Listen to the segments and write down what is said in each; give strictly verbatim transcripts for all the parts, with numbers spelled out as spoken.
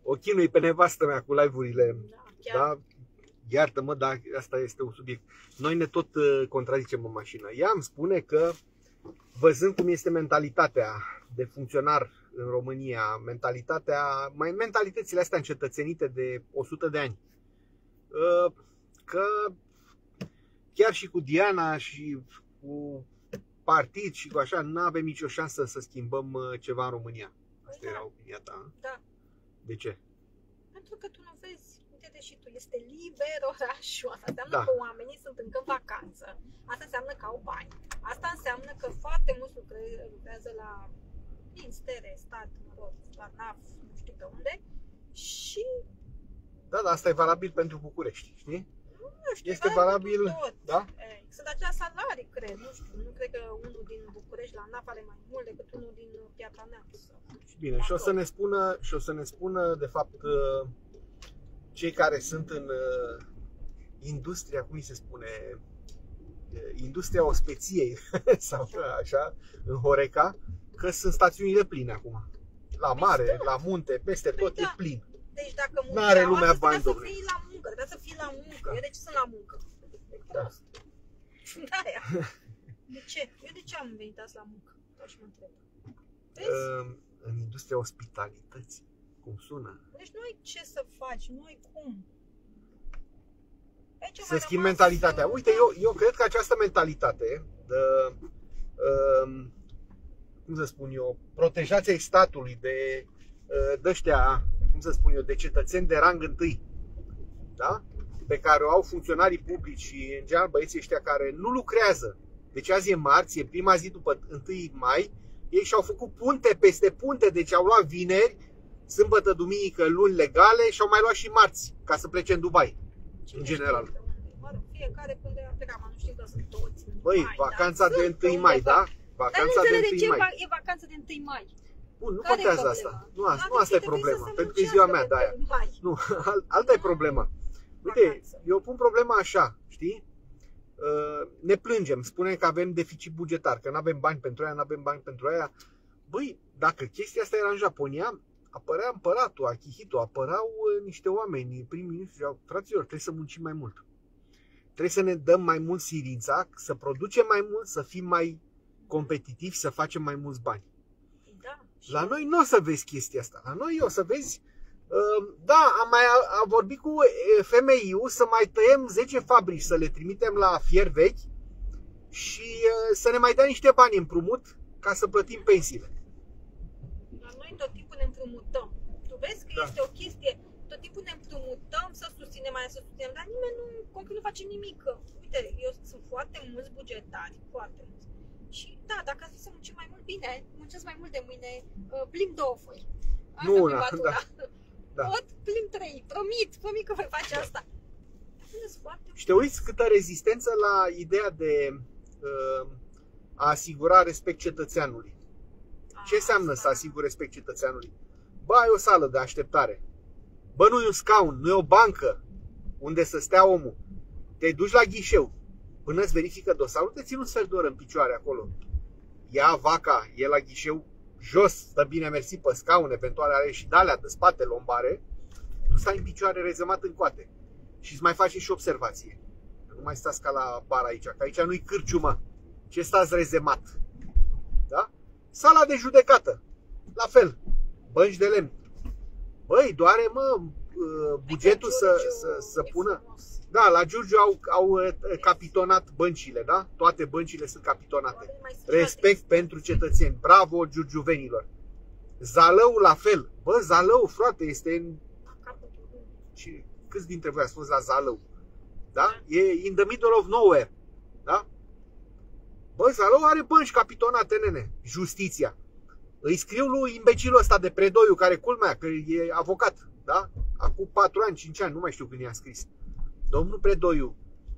o chinui pe nevastă mea cu live-urile. Da, chiar. Da? Iartă-mă, dar asta este un subiect. Noi ne tot uh, contrazicem în mașină. Ea îmi spune că, văzând cum este mentalitatea de funcționar în România, mentalitatea, mai mentalitățile astea încetățenite de o sută de ani, uh, că chiar și cu Diana și cu partid și cu așa, nu avem nicio șansă să schimbăm uh, ceva în România. Asta Da. era opinia ta. Da. De ce? Pentru că tu nu vezi, uite-te și tu, este liber orașul. Asta înseamnă Da. că oamenii sunt încă în vacanță. Asta înseamnă că au bani. Asta înseamnă că foarte mulți lucre- lucrează la ministere, stat, mă rog, la N A F, nu știu pe unde. Și Da, dar asta e valabil pentru București, știi? nu știu, Este e valabil, tot. da? Ei, sunt aceleași salarii, cred, nu știu. Nu cred că unul din București la N A F are mai mult decât unul din Piatra Neamț. Bine, și o să ne spună, și o să ne spună de fapt cei care sunt în industria, cum se spune, industria ospeției sau așa, în Horeca, că sunt stațiunile pline acum. La mare, la munte, peste tot e plin. Deci dacă N-are munceau, lumea astăzi bani, trebuia domnule. să fii la muncă, trebuia să fii la muncă. Eu de ce sunt la muncă? E Da. prost. Da, aia. De ce? Eu de ce am venit azi la muncă? Tot și mă întreb. Vezi? În industria ospitalității, cum sună? Deci nu ai ce să faci, nu ai cum. Aici Să mai schimbi rămas, mentalitatea. uh, Uite, eu, eu cred că această mentalitate de, um, cum să spun eu, protejația statului de uh, de-ăștia, cum să spun eu, de cetățeni de rang întâi, da? Pe care o au funcționarii publici și în general băieții ăștia care nu lucrează. Deci azi e marți, e prima zi după întâi mai, ei și-au făcut punte peste punte, deci au luat vineri, sâmbătă, duminică, luni legale și au mai luat și marți ca să plece în Dubai. cine în știe general. pe unde? Mă rog, fiecare pe unde a plecat, mă, nu știu că sunt toți. în Băi, mai, vacanța dar de sunt pe întâi mai, undeva. da? Dar nu Vacanța de înțeleg de ce întâi e mai. va- e vacanță de întâi mai. Bun, nu Care e contează problema? asta. Nu, asta, Dar nu de asta ce e trebuie problema, să se pentru că e ziua mea, muncească de aia. pe întâi mai? Nu, al- alta e problema. Uite, Vacanță. eu pun problema așa, știi? Uh, Ne plângem, spunem că avem deficit bugetar, că nu avem bani pentru aia, nu avem bani pentru aia. Băi, dacă chestia asta era în Japonia, apărea împăratul, Akihito, apărau uh, niște oameni, prim-ministru, și au, fraților, trebuie să muncim mai mult. Trebuie să ne dăm mai mult silința, să producem mai mult, să fim mai competitivi, să facem mai mulți bani. Da. și- La noi nu o să vezi chestia asta. La noi o să vezi, uh, da, am mai a vorbit cu F M I-ul să mai tăiem zece fabrici, să le trimitem la fier vechi și uh, să ne mai dea niște bani împrumut ca să plătim pensiile. La noi tot timpul ne împrumutăm. Tu vezi că Da. este o chestie, tot timpul ne împrumutăm să susținem aia, să susținem, dar nimeni nu, concret, nu face nimic. Uite, eu sunt foarte mulți bugetari, foarte mulți. Și da, dacă ar fi să muncim mai mult, bine, muncesc mai mult de mâine, uh, plim două foi. Asta Nu e una, privatura. da. Da. Pot plim trei, promit, promit că voi face asta. Sunt foarte Și te uiți câtă rezistență la ideea de uh, a asigura respect cetățeanului. Ce înseamnă să asiguri respect cetățeanului? Bă, ai o sală de așteptare. Bă, nu e un scaun, nu e o bancă unde să stea omul. Te duci la ghișeu. Până îți verifică dosarul, te țin un sfert de oră în picioare acolo. Ia vaca, e la ghișeu, jos, stă bine mersi pe scaune, pentru ale are și de-alea de spate lombare. Tu stai în picioare rezemat în coate. Și îți mai faci și observație. Că nu mai stați ca la bar aici, că aici nu-i cârciumă. Ce stați rezemat? Da? Sala de judecată. La fel. Bănci de lemn. Băi, doare, mă, bugetul să, să, să pună. Da, la Giurgiu au, au capitonat băncile, da? Toate băncile sunt capitonate. Respect pentru cetățeni. Bravo, giurgiuvenilor. Zalău la fel. Bă, Zalău, frate, este în... Și câți dintre voi ați fost la Zalău? Da? E in the middle of nowhere. Da? Bă, Zalău are bănci capitonate, nene. Justiția. Îi scriu lui imbecilul ăsta de Predoiu, care culmea, că e avocat. Da? Acum patru ani, cinci ani, nu mai știu când i-a scris. Domnul Predoiu,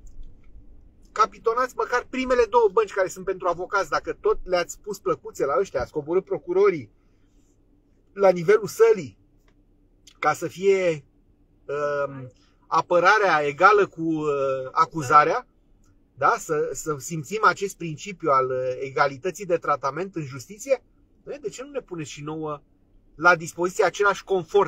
capitonați măcar primele două bănci care sunt pentru avocați. Dacă tot le-ați pus plăcuțe la ăștia, ați coborât procurorii la nivelul sălii, ca să fie uh, apărarea egală cu uh, acuzarea, da? să, să simțim acest principiu al uh, egalității de tratament în justiție, de ce nu ne puneți și nouă la dispoziție același confort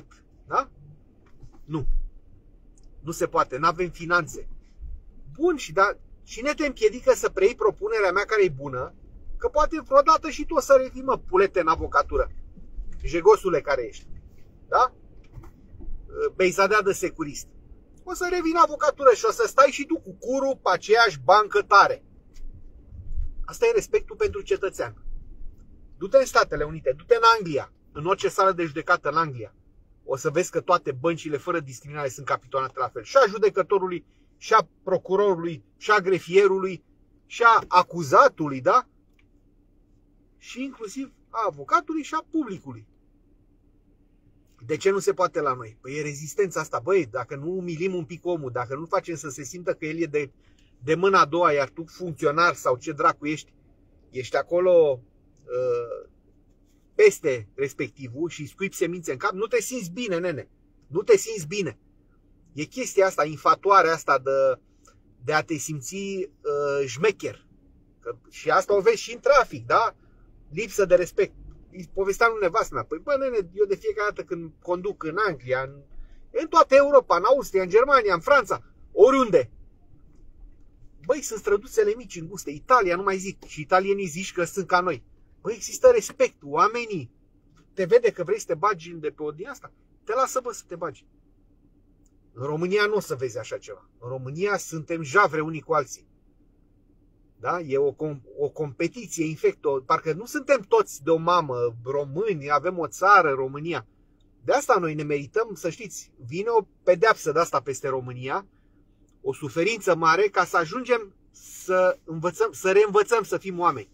Da? Nu. Nu se poate, nu avem finanțe. Bun, și da, cine te împiedică să preiei propunerea mea care e bună? Că poate vreodată și tu o să revii, mă, pulete, în avocatură. Jegosule care ești. Da? Beizadea de securist. O să revii în avocatură și o să stai și tu cu curul pe aceeași bancă tare. Asta e respectul pentru cetățean. Du-te în Statele Unite, du-te în Anglia, în orice sală de judecată în Anglia. O să vezi că toate băncile fără discriminare sunt capitolate la fel. Și a judecătorului, și a procurorului, și a grefierului, și a acuzatului, da? Și inclusiv a avocatului și a publicului. De ce nu se poate la noi? Păi e rezistența asta. Băi, dacă nu umilim un pic omul, dacă nu facem să se simtă că el e de, de mâna a doua, iar tu funcționar sau ce dracu ești, ești acolo uh, peste respectivul și scuipi semințe în cap, nu te simți bine, nene. Nu te simți bine. E chestia asta, infatuarea asta de, de a te simți uh, șmecher. Că, și asta o vezi și în trafic, da? Lipsă de respect. Îi povesteam lui nevastă mea. Păi bă, nene, eu de fiecare dată când conduc în Anglia, în, în toată Europa, în Austria, în Germania, în Franța, oriunde. Băi, sunt străduțele mici, înguste. Italia, nu mai zic. Și italienii zici că sunt ca noi. Băi, există respect. Oamenii te vede că vrei să te bagi de pe ordinea asta, te lasă, bă, să te bagi. În România nu o să vezi așa ceva. În România suntem javre unii cu alții. Da? E o, o competiție infectă. Parcă nu suntem toți de o mamă români, avem o țară, România. De asta noi ne merităm, să știți, vine o pedeapsă de asta peste România, o suferință mare ca să ajungem să învățăm, să reînvățăm să fim oameni.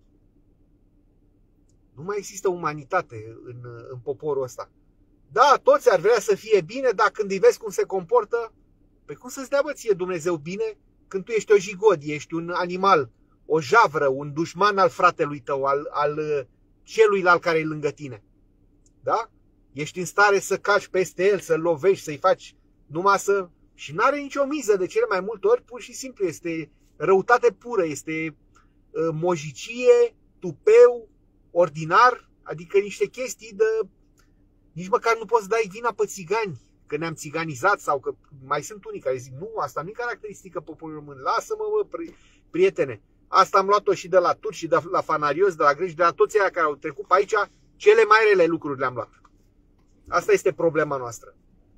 Nu mai există umanitate în, în poporul ăsta. Da, toți ar vrea să fie bine, dar când îi vezi cum se comportă, pe cum să-ți dea, bă, ție Dumnezeu bine când tu ești o jigodie, ești un animal, o javră, un dușman al fratelui tău, al, al celuilalt care e lângă tine. Da? Ești în stare să calci peste el, să-l lovești, să-i faci numai să... Și n-are nicio miză, de cele mai multe ori, pur și simplu, este răutate pură, este uh, mojicie, tupeu, ordinar, adică niște chestii de... Nici măcar nu poți dai vina pe țigani, că ne-am țiganizat sau că mai sunt unii care zic nu, asta nu e caracteristică poporului român, lasă-mă, bă, prietene, asta am luat-o și de la turci și de la fanarios, de la greci, de la toți aia care au trecut pe aici, cele mai rele lucruri le-am luat. Asta este problema noastră.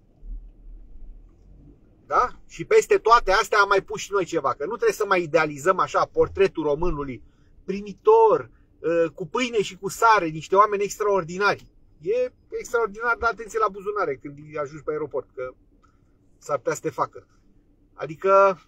Da? Și peste toate astea am mai pus și noi ceva, că nu trebuie să mai idealizăm așa portretul românului primitor, cu pâine și cu sare, niște oameni extraordinari. E extraordinar de atenție la buzunare când ajungi pe aeroport, că s-ar putea să te facă. Adică,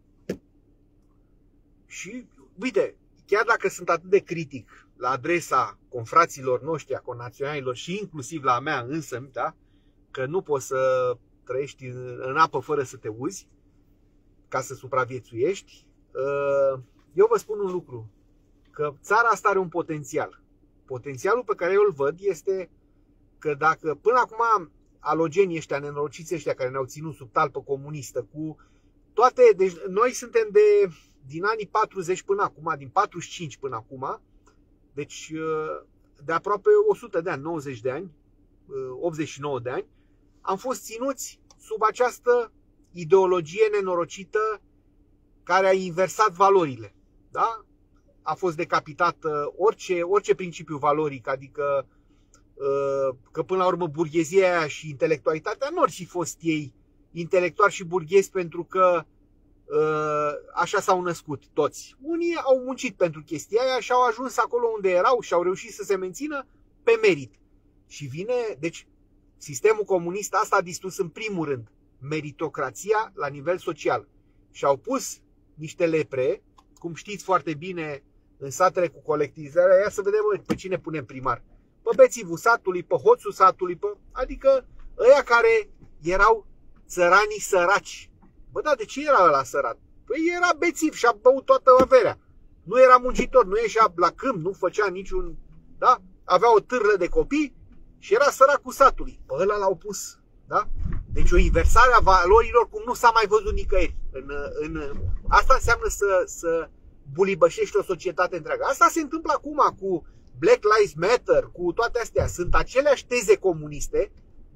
și uite, chiar dacă sunt atât de critic la adresa confraților noștri, a conaționalilor și inclusiv la mea însă, da, că nu poți să trăiești în, în apă fără să te uzi, ca să supraviețuiești, eu vă spun un lucru, că țara asta are un potențial. Potențialul pe care eu îl văd este că dacă până acum alogenii ăștia, nenorociții ăștia care ne-au ținut sub talpă comunistă, cu toate, deci noi suntem de, din anii patruzeci până acum, din patruzeci și cinci până acum, deci de aproape o sută de ani, nouăzeci de ani, optzeci și nouă de ani, am fost ținuți sub această ideologie nenorocită care a inversat valorile. Da? A fost decapitat orice, orice principiu valoric, adică că până la urmă burghezia aia și intelectualitatea nu ar fi fost ei intelectuali și burghezi pentru că așa s-au născut toți. Unii au muncit pentru chestia aia și au ajuns acolo unde erau și au reușit să se mențină pe merit. Și vine, deci sistemul comunist asta a distrus în primul rând meritocrația la nivel social. Și au pus niște lepre, cum știți foarte bine, în satele cu colectivizarea, ia să vedem, bă, pe cine punem primar. Pe bețivul satului, pe hoțul satului, pe... adică ăia care erau țăranii săraci. Bă, da, de ce era ăla sărat? Păi era bețiv și a băut toată averea. Nu era muncitor, nu ieșea la câmp, nu făcea niciun... Da? Avea o târlă de copii și era săracul satului. Pe ăla l-au pus. Da? Deci o inversare a valorilor cum nu s-a mai văzut nicăieri. În, în... Asta înseamnă să, să bulibășești o societate întreagă. Asta se întâmplă acum cu Black Lives Matter, cu toate astea. Sunt aceleași teze comuniste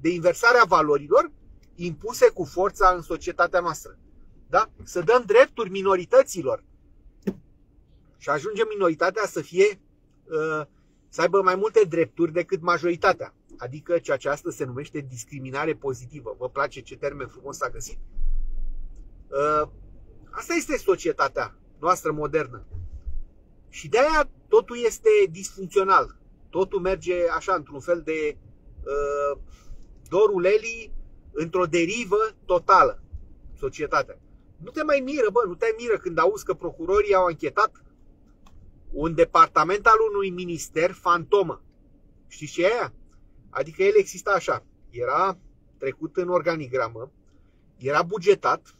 de inversarea valorilor impuse cu forța în societatea noastră. Da? Să dăm drepturi minorităților. Și ajunge minoritatea să fie, să aibă mai multe drepturi decât majoritatea. Adică ceea ce astăzi se numește discriminare pozitivă. Vă place ce termen frumos s-a găsit? Asta este societatea noastră modernă. Și de aia totul este disfuncțional. Totul merge așa, într-un fel de uh, dorul Eli, într-o derivă totală, societatea. Nu te mai miră, bă, nu te miră când auzi că procurorii au anchetat un departament al unui minister fantomă. Știți ce e aia? Adică el exista așa. Era trecut în organigramă, era bugetat,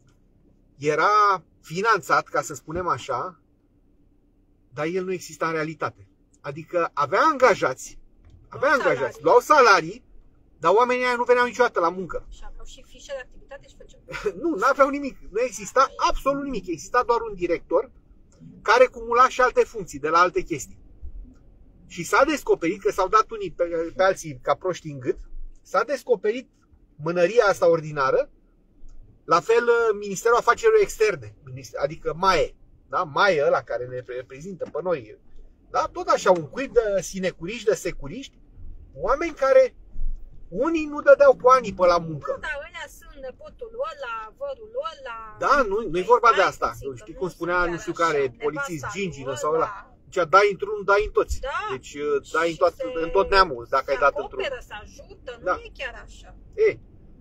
era finanțat, ca să spunem așa, dar el nu exista în realitate. Adică avea angajați, avea luau angajați, salarii. luau salarii, dar oamenii aia nu veneau niciodată la muncă. Și aveau și fișe de activitate și făceau. Nu, nu aveau nimic, nu exista absolut nimic. Exista doar un director care cumula și alte funcții de la alte chestii. Și s-a descoperit că s-au dat unii pe, pe alții ca proști în gât, s-a descoperit mânăria asta ordinară, la fel Ministerul Afacerilor Externe, adică M A E, da? M A E ăla care ne reprezintă pe noi, da? Tot așa, un cuib de sinecuriști, de securiști, oameni care unii nu dădeau cu anii pe la muncă. Nu, dar ălea sunt nepotul ăla, vărul ăla. Da, nu, nu e vorba de asta. Nu știi cum spunea nu știu care, polițist, gingină sau ăla. Deci dai într-un, dai în toți. Da. Deci dai în, toat, în tot neamul, dacă ai dat într-un. Se se ajută, nu da. E chiar așa. E,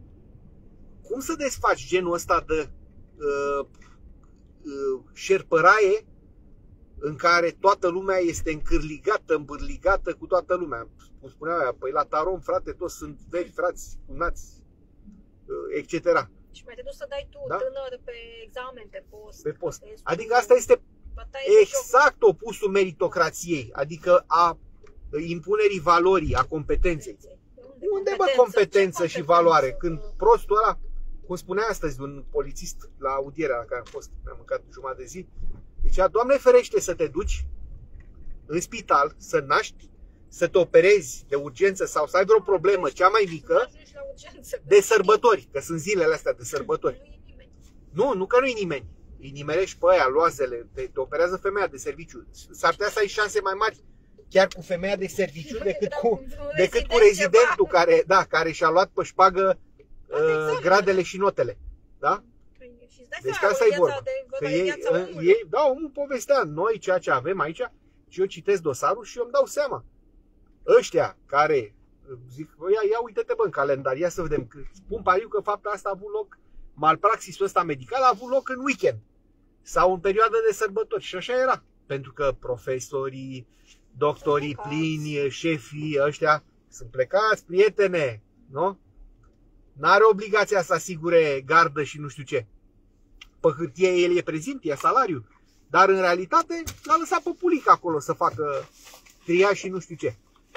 cum să desfaci genul ăsta de uh, uh, șerpăraie în care toată lumea este încârligată, îmbârligată cu toată lumea? Cum spunea aia, păi la Tarom, frate, toți sunt veri, frați, cunați, uh, et cetera. Și mai te duci să dai tu, da? Tânăr, pe examen, pe post. Pe post. Adică asta este exact opusul meritocrației, adică a impunerii valorii, a competenței. Unde, Unde bă competență și valoare? Când prostul ăla, cum spunea astăzi un polițist la audierea la care am fost, mi-am mâncat jumătate de zi, zicea, Doamne ferește să te duci în spital, să naști, să te operezi de urgență sau să ai vreo problemă, cea mai mică, de sărbători, că sunt zilele astea de sărbători. Nu, nu că nu-i nimeni. Îi nimerești pe aia, loazele, te, te operează femeia de serviciu. S-ar putea să ai șanse mai mari chiar cu femeia de serviciu decât cu, decât cu rezidentul care, da, care și-a luat pe șpagă uh, gradele și notele. Da? Deci ca asta e vorba. Că ei, ei, da, omul povestea, noi ceea ce avem aici, și eu citesc dosarul și eu îmi dau seama. Ăștia care zic, ia, ia uite-te bă în calendar, ia să vedem. Spun pariu că faptul asta a avut loc, malpraxisul ăsta medical a avut loc în weekend sau în perioadă de sărbători. Și așa era. Pentru că profesorii, doctorii plini, șefii ăștia sunt plecați, prietene, nu? N-are obligația să asigure gardă și nu știu ce. Pe hârtie el e prezint, e salariu. Dar în realitate l-a lăsat pe pulic acolo să facă triaj și nu știu ce.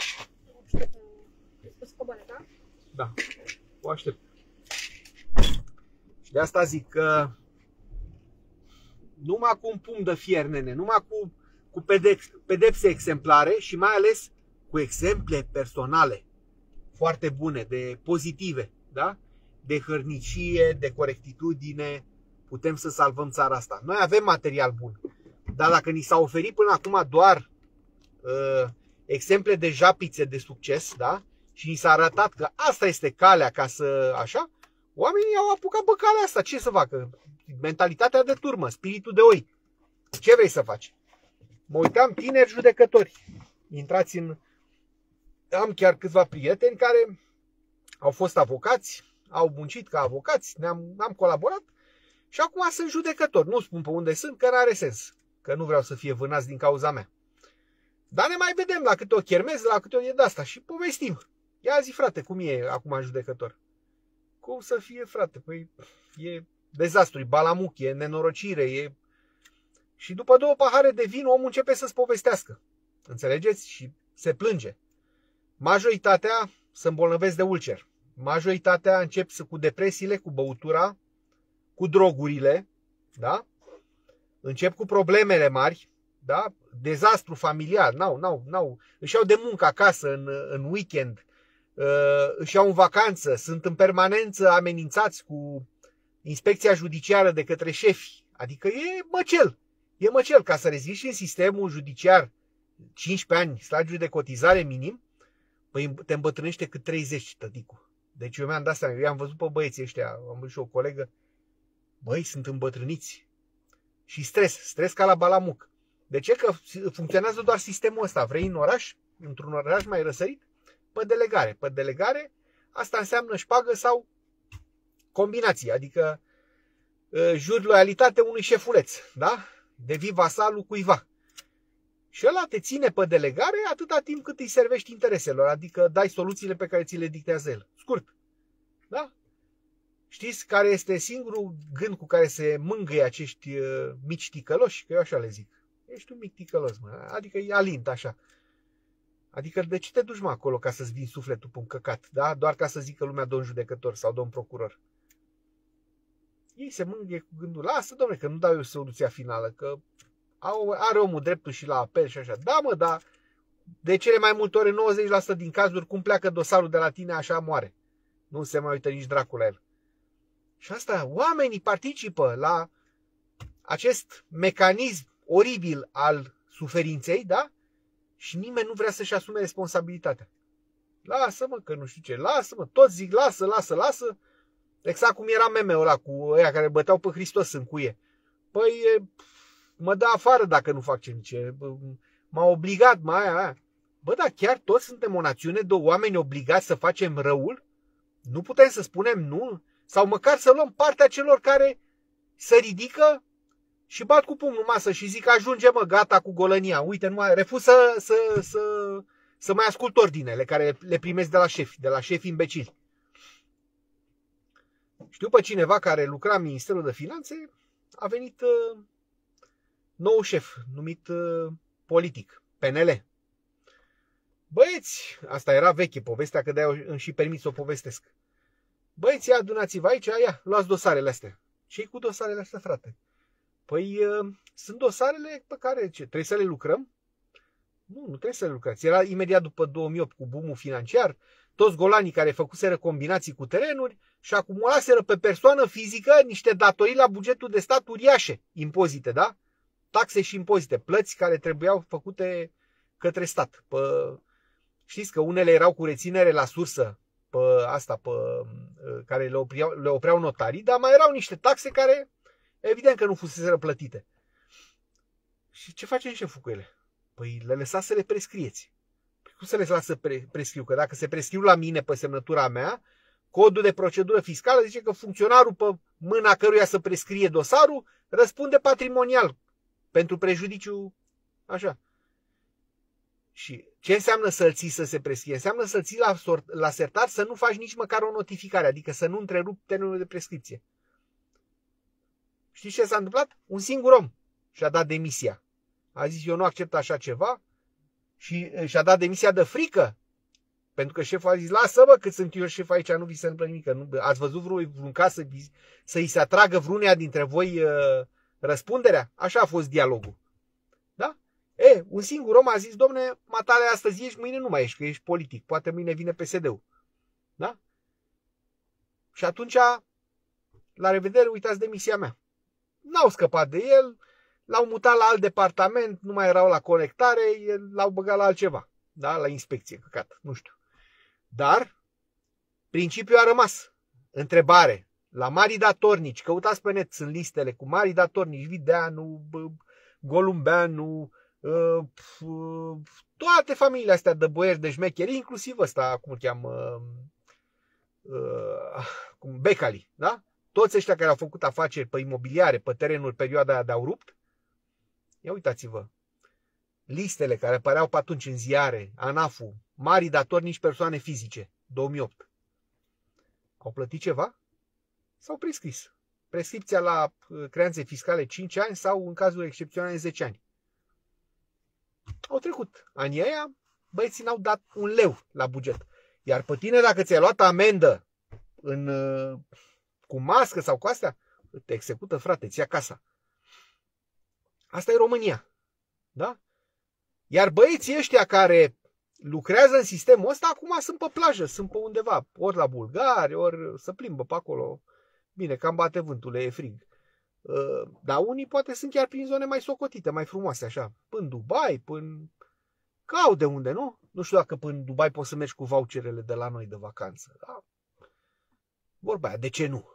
Da, o aștept. Și de asta zic că numai cu un pumn de fier, nene, numai cu, cu pedepse, pedepse exemplare și mai ales cu exemple personale foarte bune, de pozitive, da? De hărnicie, de corectitudine, putem să salvăm țara asta. Noi avem material bun, dar dacă ni s-a oferit până acum doar uh, exemple de japițe de succes, da? Și ni s-a arătat că asta este calea ca să așa, oamenii au apucat pe calea asta. Ce să facă? Mentalitatea de turmă, spiritul de oi. Ce vrei să faci? Mă uitam, tineri judecători. Intrați în... Am chiar câțiva prieteni care au fost avocați, au muncit ca avocați, ne-am am colaborat și acum sunt judecători. Nu spun pe unde sunt, că n-are sens. Că nu vreau să fie vânați din cauza mea. Dar ne mai vedem la câte o chermez, la câte o e de-asta și povestim. Ia zi, frate, cum e acum judecător? Cum să fie, frate? Păi e dezastru, e balamuc, e nenorocire, e... Și după două pahare de vin, omul începe să-ți povestească. Înțelegeți? Și se plânge. Majoritatea se îmbolnăvesc de ulcer. Majoritatea încep să, cu depresiile, cu băutura, cu drogurile, da? Încep cu problemele mari, da? Dezastru familiar, n-au, n-au, n-au. Își iau de muncă acasă în, în weekend, își iau în vacanță, sunt în permanență amenințați cu inspecția judiciară de către șefi. Adică e măcel. E măcel. Ca să reziști în sistemul judiciar cincisprezece ani, stagiul de cotizare minim, păi te îmbătrânește cât treizeci, tăticu. Deci eu mi-am dat seama, eu am văzut pe băieții ăștia, am văzut și o colegă, băi, sunt îmbătrâniți. Și stres, stres ca la balamuc. De ce? Că funcționează doar sistemul ăsta. Vrei în oraș, într-un oraș mai răsărit, pe delegare. Pe delegare, asta înseamnă șpagă sau combinație, adică juri loialitate unui șefuleț, da? Devii vasalul cuiva. Și ăla te ține pe delegare atâta timp cât îi servești intereselor, adică dai soluțiile pe care ți le dictează el. Scurt. Da? Știți care este singurul gând cu care se mângâie acești uh, mici ticăloși? Că eu așa le zic. Ești un mic ticălos, mă. Adică e alint așa. Adică de ce te duci, mă, acolo ca să-ți vin sufletul pe un căcat? Da? Doar ca să zică lumea domn judecător sau domn procuror. Ei se mângâie cu gândul, lasă, dom'le, că nu dau eu soluția finală, că are omul dreptul și la apel și așa. Da, mă, dar de cele mai multe ori, nouăzeci la sută din cazuri, cum pleacă dosarul de la tine, așa moare. Nu se mai uită nici dracul la el. Și asta, oamenii participă la acest mecanism oribil al suferinței, da? Și nimeni nu vrea să-și asume responsabilitatea. Lasă-mă, că nu știu ce, lasă-mă, toți zic lasă, lasă, lasă. Exact cum era meme-ul ăla cu ăia care băteau pe Hristos în cuie. Păi, mă dă afară dacă nu fac ce. M-a obligat, mai aia, aia. Bă, dar chiar toți suntem o națiune de oameni obligați să facem răul? Nu putem să spunem nu? Sau măcar să luăm partea celor care se ridică și bat cu pumnul în masă și zic ajunge, mă, gata cu golănia. Uite, nu mai refuz să, să, să, să mai ascult ordinele care le primesc de la șefi, de la șefi imbecili. Știu pe cineva care lucra în Ministerul de Finanțe, a venit uh, nou șef, numit uh, politic, P N L. Băieți, asta era veche povestea, că de-aia îmi și permit să o povestesc. Băieți, ia, adunați-vă aici, ia, luați dosarele astea. Ce-i cu dosarele astea, frate? Păi, uh, sunt dosarele pe care ce, trebuie să le lucrăm? Nu, nu trebuie să le lucrați. Era imediat după două mii opt cu boom-ul financiar, toți golanii care făcuseră combinații cu terenuri și acumulaseră pe persoană fizică niște datorii la bugetul de stat uriașe, impozite, da? Taxe și impozite, plăți care trebuiau făcute către stat. Pe, știți că unele erau cu reținere la sursă, pe asta, pe, care le opreau, le opreau notarii, dar mai erau niște taxe care, evident că nu fuseseră plătite. Și ce face șeful cu ele? Păi le lăsați să le prescrieți. Păi cum să le lasă să pre prescriu? Că dacă se prescriu la mine pe semnătura mea, codul de procedură fiscală zice că funcționarul pe mâna căruia să prescrie dosarul răspunde patrimonial pentru prejudiciu, așa. Și ce înseamnă să-l ții să se prescrie? Înseamnă să-l ții la, la sertar să nu faci nici măcar o notificare, adică să nu întrerupi termenul de prescripție. Știți ce s-a întâmplat? Un singur om și-a dat demisia. A zis, eu nu accept așa ceva și și-a dat demisia de frică. Pentru că șeful a zis, lasă-mă că sunt eu șef aici, nu vi se întâmplă nimic. Nu, ați văzut vreun, vreun caz să, să-i se atragă vreuneia dintre voi uh, răspunderea? Așa a fost dialogul. Da? E, un singur om a zis, domne, matale astăzi ești, mâine nu mai ești, că ești politic. Poate mâine vine P S D-ul. Da? Și atunci, la revedere, uitați demisia mea. N-au scăpat de el, l-au mutat la alt departament, nu mai erau la conectare, l-au băgat la altceva. Da? La inspecție, căcat, nu știu. Dar principiul a rămas. Întrebare. La mari datornici, căutați pe net, sunt listele cu mari datornici, Videanu, Golumbeanu, toate familiile astea de boieri de șmecheri, inclusiv ăsta, cum îl cheamă, Becali, da? Toți ăștia care au făcut afaceri pe imobiliare, pe terenuri, perioada aia de-au rupt. Ia uitați-vă. Listele care apăreau pe atunci în ziare, ANAF-ul, mari datornici persoane fizice, două mii opt. Au plătit ceva? S-au prescris. Prescripția la creanțe fiscale cinci ani sau, în cazuri excepționale, zece ani. Au trecut anii aia, băieții n-au dat un leu la buget. Iar pe tine, dacă ți-ai luat amendă în, cu mască sau cu astea, te execută, frate, ți ia casa. Asta e România. Da? Iar băieții ăștia care lucrează în sistemul ăsta, acum sunt pe plajă, sunt pe undeva, ori la bulgari, ori să plimbă pe acolo. Bine, cam bate vântul, e frig. Dar unii poate sunt chiar prin zone mai socotite, mai frumoase, așa. Până Dubai, până... Cau de unde, nu? Nu știu dacă până Dubai poți să mergi cu voucherele de la noi de vacanță. Da? Vorba aia, de ce nu?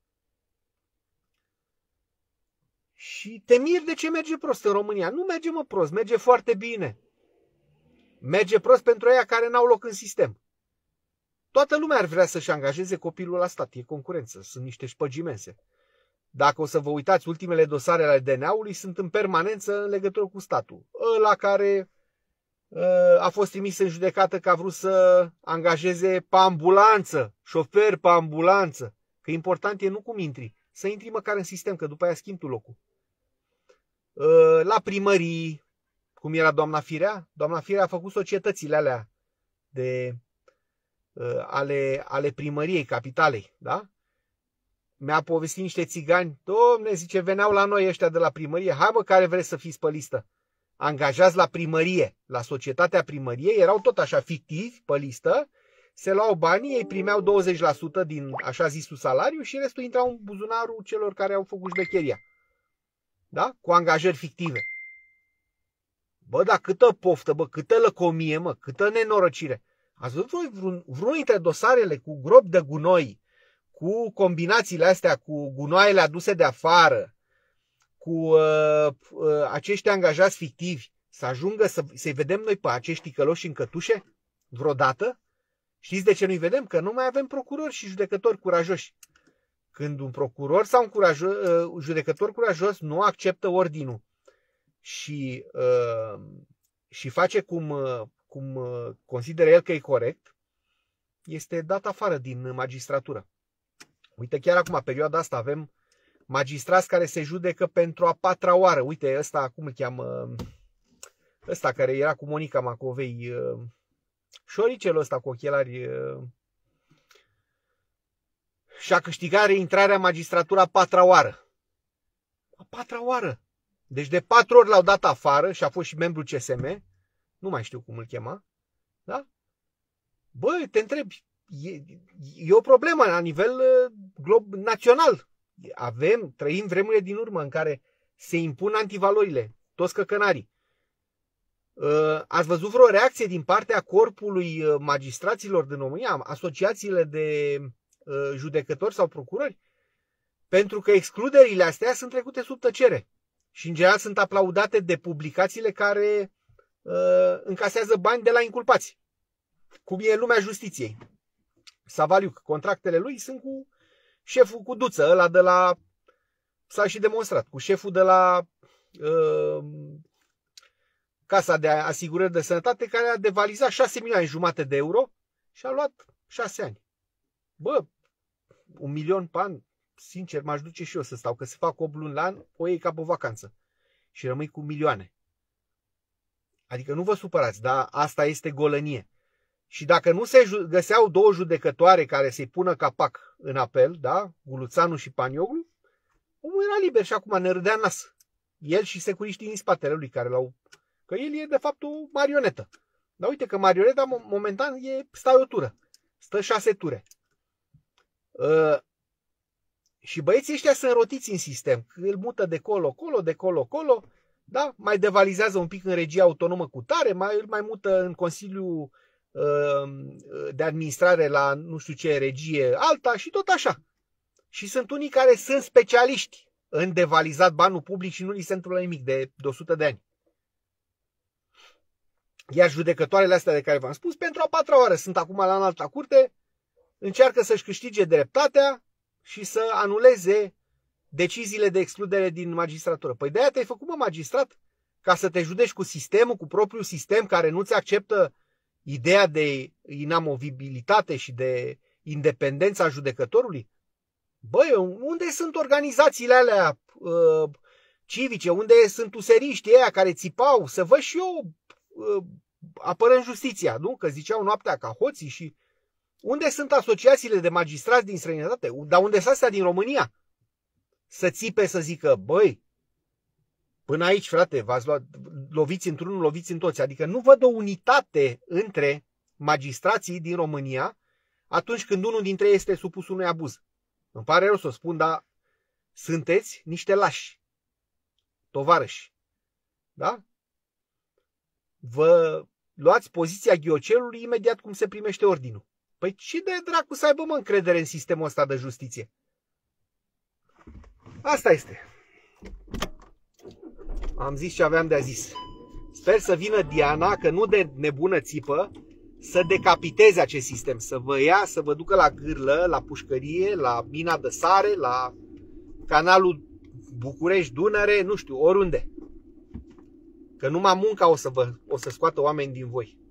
Și te miri de ce merge prost în România. Nu merge, mă, prost, merge foarte bine. Merge prost pentru aia care n-au loc în sistem. Toată lumea ar vrea să-și angajeze copilul la stat. E concurență, sunt niște șpăgi imense. Dacă o să vă uitați, ultimele dosare ale D N A-ului sunt în permanență în legătură cu statul. Ăla care uh, a fost trimis în judecată că a vrut să angajeze pe ambulanță, șofer pe ambulanță. Că important e nu cum intri, să intri măcar în sistem, că după aia schimbi tu locul. Uh, la primării, cum era doamna Firea? Doamna Firea a făcut societățile alea de, uh, ale, ale primăriei capitalei, da? Mi-a povestit niște țigani, domne, zice, veneau la noi ăștia de la primărie, hai bă, care vreți să fiți pe listă? Angajați la primărie, la societatea primăriei, erau tot așa fictivi pe listă, se luau banii, ei primeau douăzeci la sută din așa zisul salariu și restul intrau în buzunarul celor care au făcut șmecheria. Da? Cu angajări fictive. Bă, dar câtă poftă, bă, câtă lăcomie, mă, câtă nenorocire. Ați văzut voi vreun, vreunul dintre dosarele cu gropi de gunoi, cu combinațiile astea, cu gunoaiele aduse de afară, cu uh, uh, acești angajați fictivi, să ajungă să, să-i vedem noi pe acești ticăloși în cătușe vreodată? Știți de ce nu-i vedem? Că nu mai avem procurori și judecători curajoși. Când un procuror sau un curajo, uh, judecător curajos nu acceptă ordinul și, uh, și face cum, uh, cum uh, consideră el că e corect, este dat afară din magistratură. Uite, chiar acum, perioada asta, avem magistrați care se judecă pentru a patra oară. Uite, ăsta, cum îl cheamă, ăsta care era cu Monica Macovei, șoricelul ăsta cu ochelari, și-a câștigat reintrarea în magistratura a patra oară. A patra oară. Deci de patru ori l-au dat afară și a fost și membru C S M, nu mai știu cum îl chema, da? Băi, te întrebi, E, e o problemă la nivel glob național. Avem, trăim vremurile din urmă în care se impun antivalorile, toți căcănarii. Ați văzut vreo reacție din partea corpului magistraților din România, asociațiile de judecători sau procurori? Pentru că excluderile astea sunt trecute sub tăcere și în general sunt aplaudate de publicațiile care încasează bani de la inculpați, cum e lumea justiției. Savaliuc, contractele lui sunt cu șeful cu Duță, ăla de la, s-a și demonstrat, cu șeful de la uh, Casa de Asigurări de Sănătate, care a devalizat șase milioane jumate de euro și a luat șase ani. Bă, un milion pe an, sincer, m-aș duce și eu să stau, că se fac opt luni la an, o iei ca pe vacanță și rămâi cu milioane. Adică nu vă supărați, dar asta este golănie. Și dacă nu se găseau două judecătoare care să-i pună capac în apel, da? Guluțanu și Panioglu, omul era liber și acum ne râdea nas. El și securiștii din spatele lui care l-au... Că el e de fapt o marionetă. Dar uite că marioneta momentan e stai o tură. Stă șase ture. Uh, și băieții ăștia sunt rotiți în sistem. Îl mută de colo-colo, de colo-colo, da? Mai devalizează un pic în regia autonomă cu tare, mai, îl mai mută în Consiliul de administrare la nu știu ce regie alta și tot așa. Și sunt unii care sunt specialiști în devalizat banul public și nu li se întâmplă nimic de, de o sută de ani. Iar judecătoarele astea de care v-am spus, pentru a patra oară sunt acum la înalta curte, încearcă să-și câștige dreptatea și să anuleze deciziile de excludere din magistratură. Păi de-aia te-ai făcut, mă, magistrat, ca să te judeci cu sistemul, cu propriul sistem care nu-ți acceptă ideea de inamovibilitate și de independența judecătorului? Băi, unde sunt organizațiile alea uh, civice? Unde sunt useriștii ăia care țipau să văd și eu uh, apărăm justiția, nu? Că ziceau noaptea ca hoții și... Unde sunt asociațiile de magistrați din străinătate? Dar unde sunt astea din România? Să țipe să zică, băi, Până aici, frate, v-ați luat, loviți într-unul, loviți în toți. Adică nu văd o unitate între magistrații din România atunci când unul dintre ei este supus unui abuz. Îmi pare rău să o spun, dar sunteți niște lași, tovarăși. Da? Vă luați poziția ghiocelului imediat cum se primește ordinul. Păi ce de dracu să aibă, mă, încredere în sistemul ăsta de justiție? Asta este. Am zis ce aveam de a zis. Sper să vină Diana, că nu de nebună țipă, să decapiteze acest sistem, să vă ia, să vă ducă la gârlă, la pușcărie, la mina de sare, la canalul București-Dunăre, nu știu, oriunde. Că numai munca o să, vă, o să scoată oameni din voi.